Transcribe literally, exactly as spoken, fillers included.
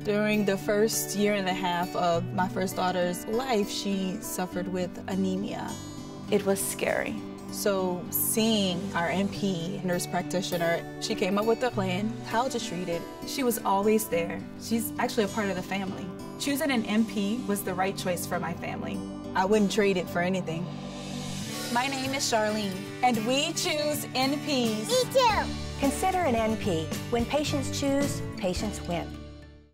During the first year and a half of my first daughter's life, she suffered with anemia. It was scary. So seeing our N P, nurse practitioner, she came up with a plan, how to treat it. She was always there. She's actually a part of the family. Choosing an N P was the right choice for my family. I wouldn't trade it for anything. My name is Charlene, and we choose N Ps. Me too. Consider an N P. When patients choose, patients win.